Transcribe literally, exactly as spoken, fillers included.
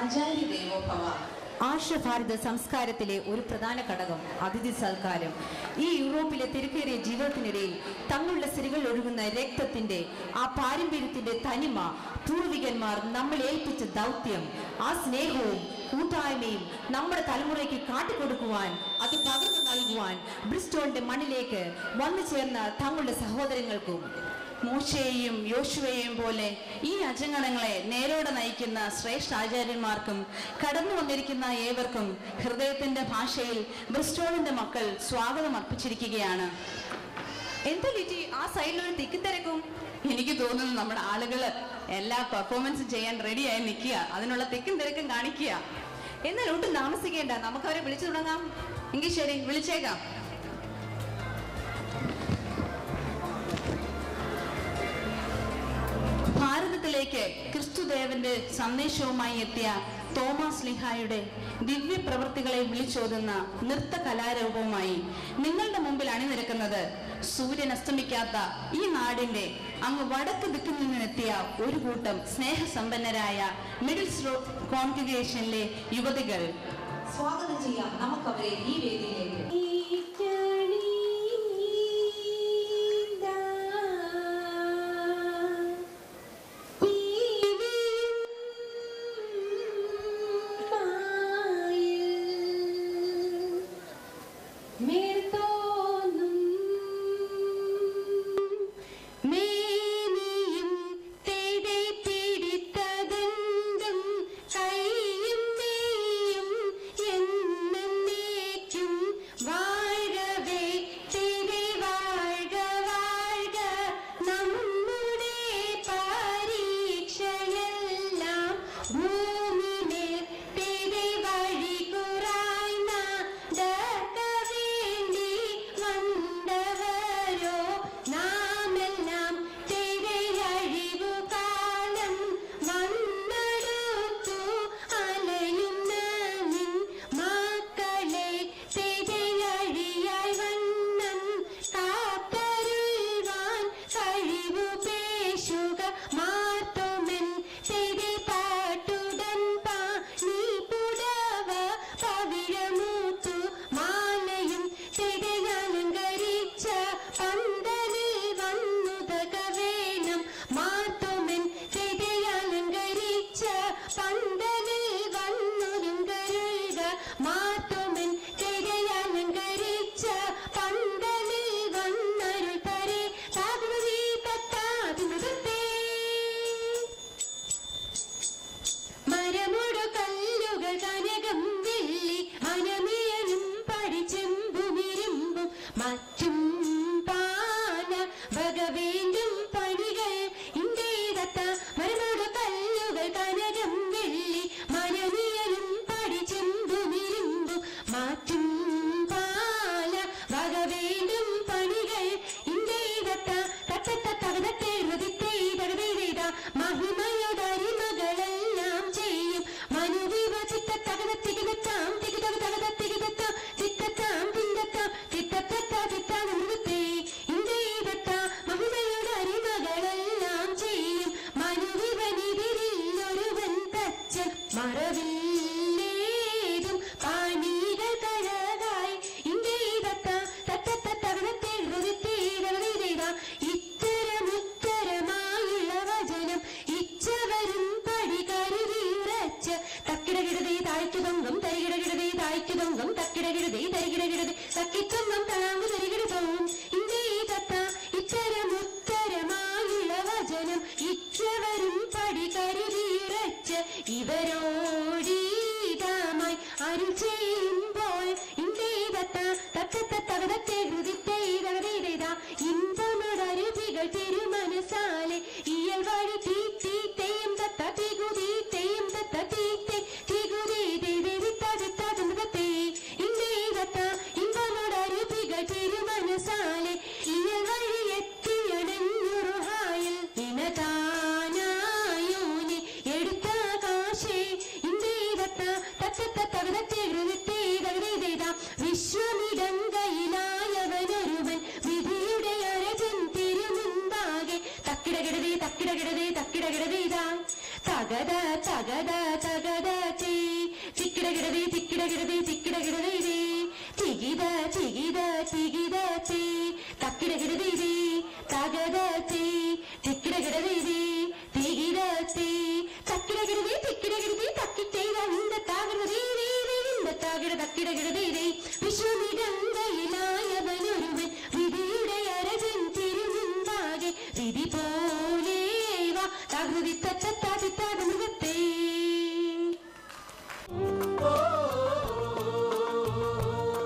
ആചാര്യ ദേവോഭവ. ആർഷഭാരത സംസ്കാരത്തിലെ ഒരു പ്രധാന ഘടകം അതിഥി സൽക്കാരം. ഈ യൂറോപ്പിലെ തിരക്കേറിയ ജീവിതത്തിനിടയിൽ തങ്ങളുടെ സ്ത്രീകൾ ഒഴുകുന്ന രക്തത്തിന്റെ ആ പാരമ്പര്യത്തിന്റെ തനിമ, പൂർവികന്മാർ നമ്മൾ ഏൽപ്പിച്ച ദൗത്യം, ആ സ്നേഹവും കൂട്ടായ്മയും നമ്മുടെ തലമുറയ്ക്ക് കാട്ടിക്കൊടുക്കുവാൻ, അത് പകർന്നു നൽകുവാൻ ബ്രിസ്റ്റോളിന്റെ മണ്ണിലേക്ക് വന്നു ചേർന്ന തങ്ങളുടെ സഹോദരങ്ങൾക്കും മോശയെയും യോശുവയെയും പോലെ ഈ അജഗണങ്ങളെ നേരോടെ നയിക്കുന്ന ശ്രേഷ്ഠ ആചാര്യന്മാർക്കും കടന്നു വന്നിരിക്കുന്ന ഏവർക്കും ഹൃദയത്തിന്റെ ഭാഷയിൽ ബ്രിസ്റ്റോളിന്റെ മക്കൾ സ്വാഗതം അർപ്പിച്ചിരിക്കുകയാണ്. എന്താ ലിറ്റി ആ സൈഡിലൊരു തിക്കും തിരക്കും? എനിക്ക് തോന്നുന്നു നമ്മുടെ ആളുകള് എല്ലാ പെർഫോമൻസും ചെയ്യാൻ റെഡിയായി നിൽക്കുക, അതിനുള്ള തിക്കും തിരക്കും കാണിക്കുക. എന്നാൽ ഒട്ടും താമസിക്കേണ്ട, നമുക്ക് അവരെ വിളിച്ചു തുടങ്ങാം. എങ്കിൽ ശരി, വിളിച്ചേക്കാം. ഭാരതത്തിലേക്ക് ക്രിസ്തുദേവന്റെ സന്ദേശവുമായി എത്തിയ തോമസ് സ്ലീഹായുടെ ദിവ്യ പ്രവൃത്തികളെ വിളിച്ചോതുന്ന നൃത്ത കലാരൂപവുമായി നിങ്ങളുടെ മുമ്പിൽ അണിനിരക്കുന്നത് സൂര്യൻ അസ്തമിക്കാത്ത ഈ നാടിന്റെ അങ്ങ് വടക്ക് ദിക്കിൽ നിന്നെത്തിയ ഒരു കൂട്ടം സ്നേഹസമ്പന്നരായ മിഡിൽ സ്ലോപ്പ് കോൺഗ്രിഗേഷനിലെ യുവതികൾ. സ്വാഗതം ചെയ്യാം നമുക്കവരെ ഈ വേദിയിലേക്ക്. എടുത്ത കാശേ തക്കിടകിടതേ തക്കിടകിടതീതാ തകത തകത തകത തീ തിക്കിടകിടതേ തിക്കിടകിടതേ തിക്കിടകിടതേ തികിത തികിത തികിത തീ തക്കിടകിടതീ